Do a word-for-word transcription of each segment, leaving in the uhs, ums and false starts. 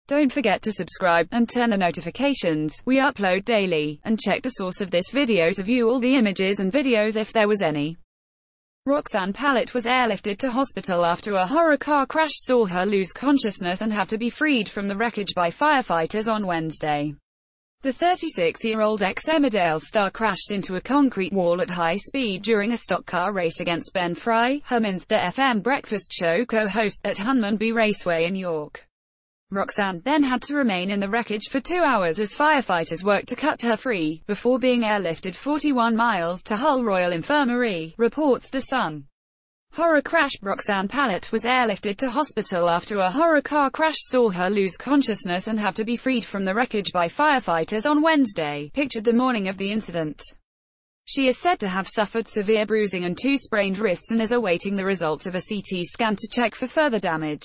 Don't forget to subscribe, and turn the notifications. We upload daily. And check the source of this video to view all the images and videos if there was any. Roxanne Pallett was airlifted to hospital after a horror car crash saw her lose consciousness and have to be freed from the wreckage by firefighters on Wednesday. The thirty-six-year-old ex-Emmerdale star crashed into a concrete wall at high speed during a stock car race against Ben Fry, her Minster F M breakfast show co-host, at Hunmanby Raceway in York. Roxanne then had to remain in the wreckage for two hours as firefighters worked to cut her free, before being airlifted forty-one miles to Hull Royal Infirmary, reports The Sun. Horror crash. Roxanne Pallett was airlifted to hospital after a horror car crash saw her lose consciousness and have to be freed from the wreckage by firefighters on Wednesday, pictured the morning of the incident. She is said to have suffered severe bruising and two sprained wrists and is awaiting the results of a C T scan to check for further damage.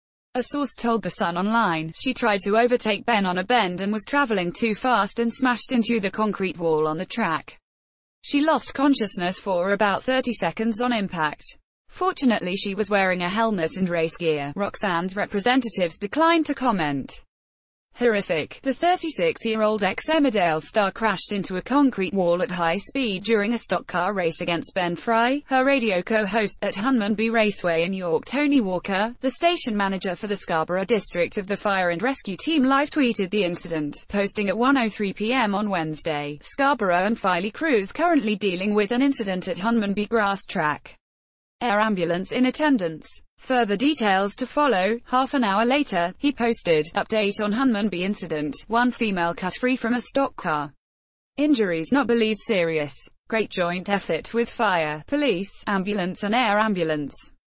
A source told The Sun Online, she tried to overtake Ben on a bend and was traveling too fast and smashed into the concrete wall on the track. She lost consciousness for about thirty seconds on impact. Fortunately, she was wearing a helmet and race gear. Roxanne's representatives declined to comment. Horrific. The thirty-six-year-old ex-Emmerdale star crashed into a concrete wall at high speed during a stock car race against Ben Fry, her radio co-host, at Hunmanby Raceway in York. Tony Walker, the station manager for the Scarborough district of the fire and rescue team, live-tweeted the incident, posting at one oh three p m on Wednesday. Scarborough and Filey crews currently dealing with an incident at Hunmanby grass track. Air ambulance in attendance. Further details to follow. Half an hour later, he posted, update on Hunmanby incident, one female cut free from a stock car. Injuries not believed serious. Great joint effort with fire, police, ambulance and air ambulance.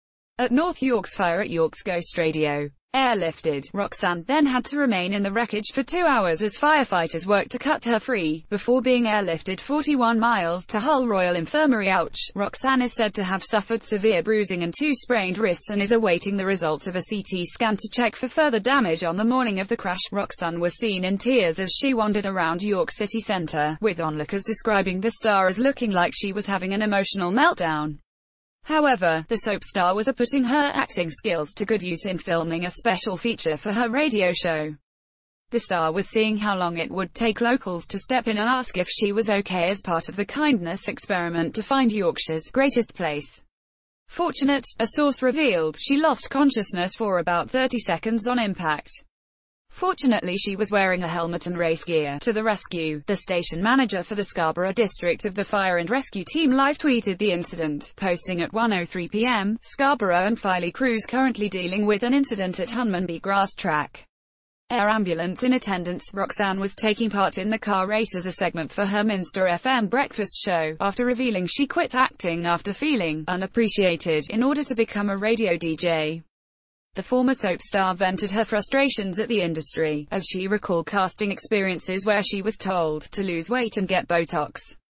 At North York's fire at York's Ghost Radio. Airlifted. Roxanne then had to remain in the wreckage for two hours as firefighters worked to cut her free, before being airlifted forty-one miles to Hull Royal Infirmary. Ouch. Roxanne is said to have suffered severe bruising and two sprained wrists and is awaiting the results of a C T scan to check for further damage. On the morning of the crash, Roxanne was seen in tears as she wandered around York city centre, with onlookers describing the star as looking like she was having an emotional meltdown. However, the soap star was putting her acting skills to good use in filming a special feature for her radio show. The star was seeing how long it would take locals to step in and ask if she was okay as part of the kindness experiment to find Yorkshire's greatest place. Fortunate, a source revealed, she lost consciousness for about thirty seconds on impact. Fortunately, she was wearing a helmet and race gear. To the rescue. The station manager for the Scarborough district of the fire and rescue team live-tweeted the incident, posting at one oh three p m Scarborough and Filey crews currently dealing with an incident at Hunmanby grass track. Air ambulance in attendance. Roxanne was taking part in the car race as a segment for her Minster F M breakfast show, after revealing she quit acting after feeling unappreciated in order to become a radio D J. The former soap star vented her frustrations at the industry, as she recalled casting experiences where she was told to lose weight and get Botox.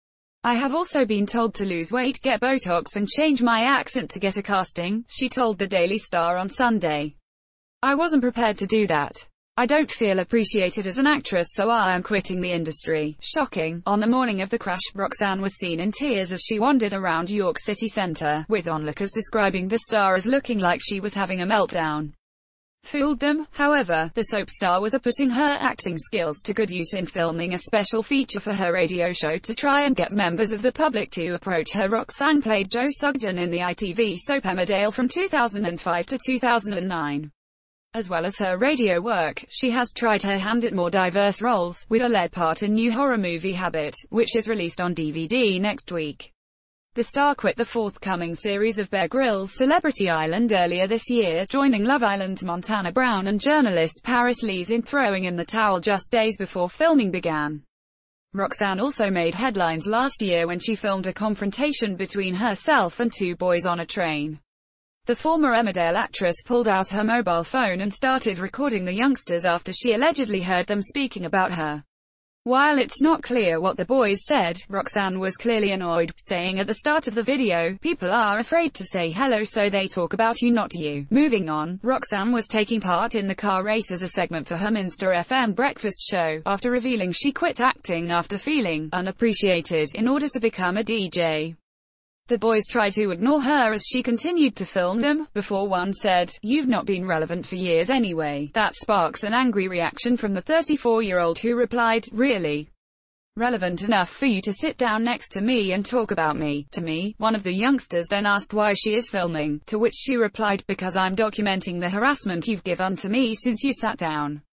I have also been told to lose weight, get Botox and change my accent to get a casting, she told the Daily Star on Sunday. I wasn't prepared to do that. I don't feel appreciated as an actress, so I am quitting the industry. Shocking. On the morning of the crash, Roxanne was seen in tears as she wandered around York city centre, with onlookers describing the star as looking like she was having a meltdown. Fooled them, however, the soap star was putting her acting skills to good use in filming a special feature for her radio show to try and get members of the public to approach her. Roxanne played Jo Sugden in the I T V soap Emmerdale from two thousand five to two thousand nine. As well as her radio work, she has tried her hand at more diverse roles, with a lead part in new horror movie Habit, which is released on D V D next week. The star quit the forthcoming series of Bear Grylls' Celebrity Island earlier this year, joining Love Island's Montana Brown and journalist Paris Lees in throwing in the towel just days before filming began. Roxanne also made headlines last year when she filmed a confrontation between herself and two boys on a train. The former Emmerdale actress pulled out her mobile phone and started recording the youngsters after she allegedly heard them speaking about her. While it's not clear what the boys said, Roxanne was clearly annoyed, saying at the start of the video, "People are afraid to say hello, so they talk about you, not you." Moving on, Roxanne was taking part in the car race as a segment for her Minster F M breakfast show, after revealing she quit acting after feeling unappreciated in order to become a D J. The boys tried to ignore her as she continued to film them, before one said, "You've not been relevant for years anyway." That sparks an angry reaction from the thirty-four-year-old who replied, "Really? Relevant enough for you to sit down next to me and talk about me, to me?" One of the youngsters then asked why she is filming, to which she replied, "Because I'm documenting the harassment you've given to me since you sat down."